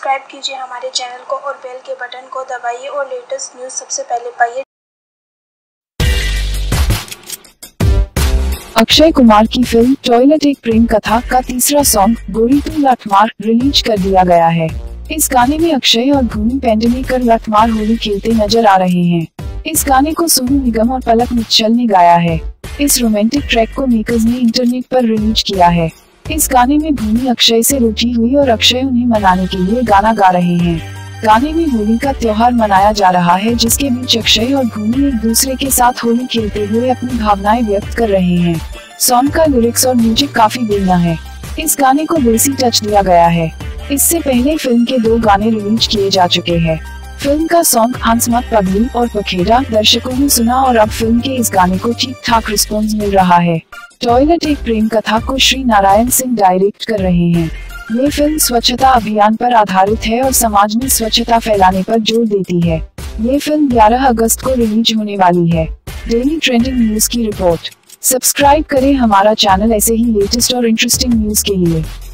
Subscribe कीजिए हमारे channel को और बेल के बटन को दबाइए और लेटेस्ट न्यूज़ सबसे पहले पाइए। अक्षय कुमार की फिल्म टॉयलेट एक प्रेम कथा का तीसरा सॉन्ग गोरी तू लठमार रिलीज कर दिया गया है। इस गाने में अक्षय और भूमि पेडनेकर लठमार होली खेलते नजर आ रहे हैं। इस गाने को सोनू निगम और पलक मुच्छल ने गाया है। इस रोमांटिक ट्रैक को मेकर्स ने इंटरनेट पर रिलीज किया है। इस गाने में भूमि अक्षय से रूठी हुई और अक्षय उन्हें मनाने के लिए गाना गा रहे हैं। गाने में होली का त्योहार मनाया जा रहा है, जिसके बीच अक्षय और भूमि एक दूसरे के साथ होली खेलते हुए अपनी भावनाएं व्यक्त कर रहे हैं। सॉन्ग का लिरिक्स और म्यूजिक काफी बढ़िया है। इस गाने को देसी टच दिया गया है। इससे पहले फिल्म के 2 गाने रिलीज किए जा चुके हैं। फिल्म का सॉन्ग हंस मत पगली और पखेड़ा दर्शकों ने सुना और अब फिल्म के इस गाने को ठीक ठाक रिस्पॉन्स मिल रहा है। टॉयलेट एक प्रेम कथा को श्री नारायण सिंह डायरेक्ट कर रहे हैं। ये फिल्म स्वच्छता अभियान पर आधारित है और समाज में स्वच्छता फैलाने पर जोर देती है। ये फिल्म 11 अगस्त को रिलीज होने वाली है। डेली ट्रेंडिंग न्यूज की रिपोर्ट। सब्सक्राइब करें हमारा चैनल ऐसे ही लेटेस्ट और इंटरेस्टिंग न्यूज के लिए।